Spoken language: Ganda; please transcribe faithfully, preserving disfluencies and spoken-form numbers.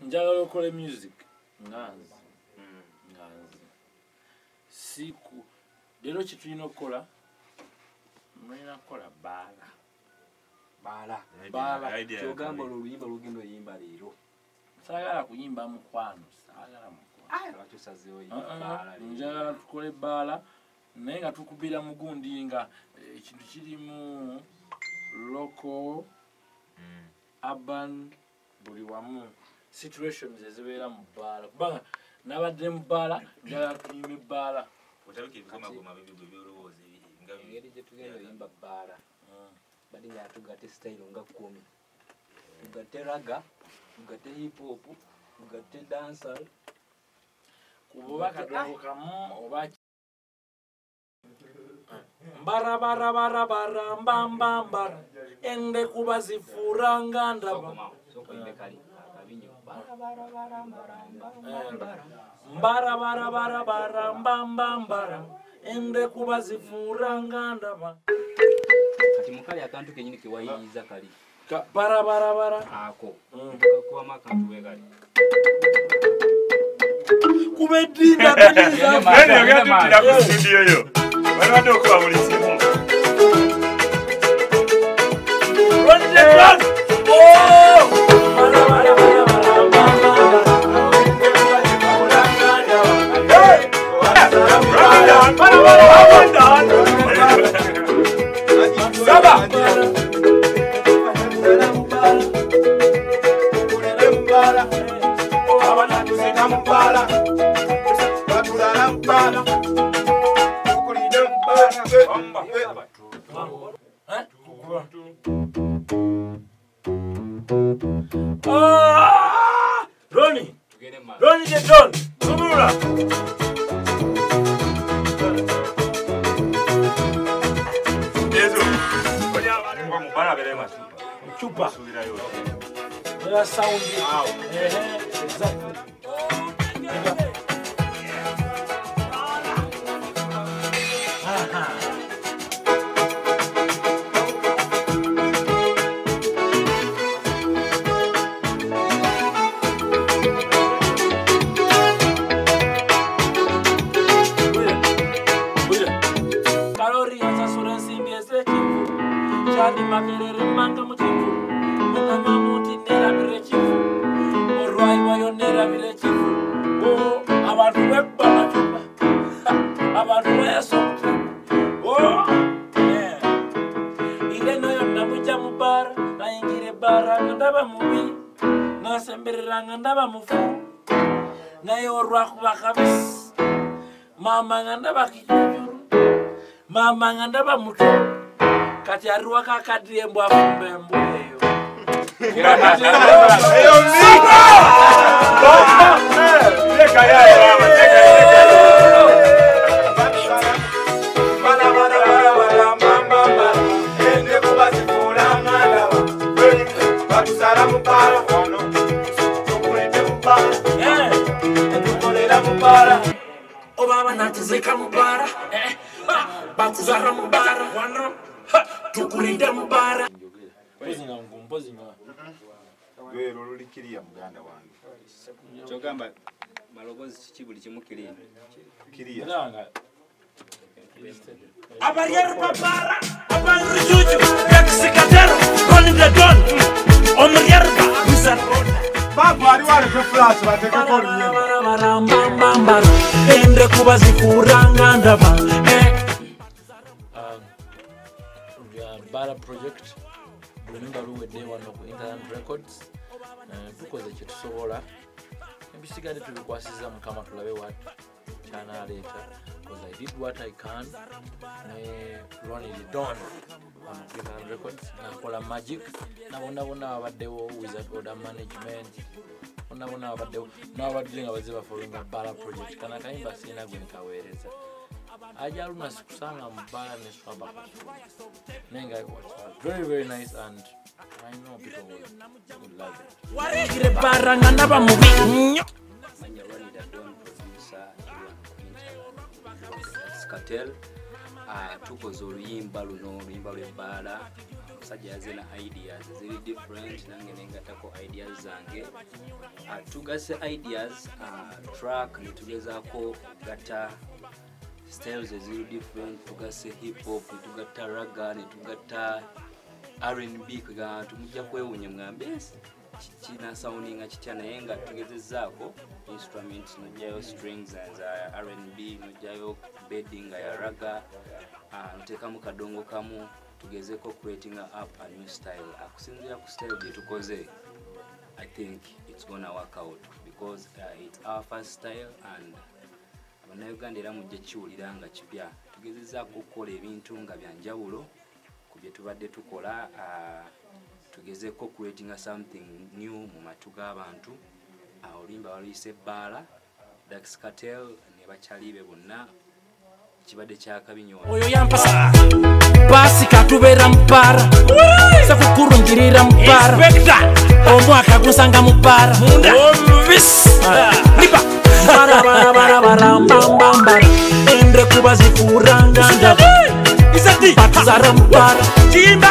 njagala okole music nganze nganze siku lero kitulina okukola mulina kukola baala baala baala kyogamba oluyimba lugendo yimba leero saagala kuyimba mukwano saagala mukwano lwakyusazeewo yimba baala njagala tukole baala naye nga tukubira mugundi nga ekintu kirimu local urban buli wamu situations ezibeera mu bbaala kubanga nabadde mu bbaala njagala tuyimba ebbaala engeri gye tugenda oyimba bbaala bali nga tugatte style nga kkumi tugatte raga tugatte hip hop tugatte dancehall kuba kadongo kamu oba mbara bara bara bara mbamba mbara ende kuba zifuranga ndaba soko imbe kali kabinyo bara bara bara mbara mbara bara bara bara mbamba mbara ende kuba zifuranga ndaba kati mukali akantu kenyini kewayiyiza kali bara bara bara ako kuba makantu we kali kubedinda kaniza mani yagenda ku studio yo bali bado okuba buli simu run the run oh bara bara bara bara bara Saba Ah, Ronnie, Ronnie the Don, Sumura. Yesu, konya ngwa mubala bele masupa. Chupa. Subira yo. There sound it. Eh, exactly. Aha. Chali makerere manga muchifu Mwenanga muti nera mirechifu Orwai wayo nera mirechifu Oh, abantu webba machupa Abantu weso Oh, yeah Ile noyo namuja mubara Na ingire bara ngandaba mubi Na semberera ngandaba mufu Na yorwa kuba kabis Mama ngandaba kijujuru Mama ngandaba mutu kati aruwa kakadire mbwa fumbe mbwa eyo eyo mzigo leka yae baba leka leka bana bana bana bana mama mama ende kuba sifulanga ndawa batusala mupala wano tukulete mupala eh tukolera mupala obaba natizeka mupala eh bakuzara mupala wano tukulide mubara pozinga ngumpozinga lwero lulikiriya muganda wange kyogamba malogozi kiki buli kimu kiriya kiriya nanga abaryeru babara abanrujuju yakisikatero running the gun omuryeru babisarona baba ali wale pe flash bateka ko lunyemba ende kuba zifuranga ndaba Bala project remember we day one of Internet Records tukoze kye tusobola ebisigadde tubikwasiza mukama tulabe what chana later because I did what I can ne Ronnie the Don on Internet Records nakola magic nabona bona abaddewo Wizard Order Management bona bona abaddewo n'abadde nga baziba following Bala project kana kayimba sina gwe nkaweereza ajaluna sikusanga mbala ne swaba nenga it was very very nice and I know people will, will love it warigire baranga ndaba mubi manya Ronnie the Don producer Skatel ah tukoze oluyimba luno oluyimba lw'ebbaala omusajja yaze na ideas ziri different nange nengatako ideas zange uh, tugase ideas uh, track netugezaako gata styles eziri different tugase hip hop netugata raga netugata R and B kuga tumujja kwewunya mgambe kina sounding kitya naye nga tugezezaako instruments nojayo strings as R and B nojayo bedding ya raga uh, ntekamu kadongo kamu tugezeko creating up a new style akusinzira ku style gye tukoze I think it's gonna work out because uh, it's our first style and Abannayuganda era mujje kiwulira nga kipya tugezezaako okukola ebintu nga byanjawulo ku bye tubadde tukola uh, tugezeko creating something new mu matu g'abantu uh, olimba waluyise Bbaala Dax Cartel ne bakyalibe bonna kibadde kyakabinyona oyo yampasa basi katubera mpara sakukurungirira mpara omwaka gusanga mupara liba bara bara bara bara mbamba mbara endre kuba zifuranga ndaba isati patuzara mpara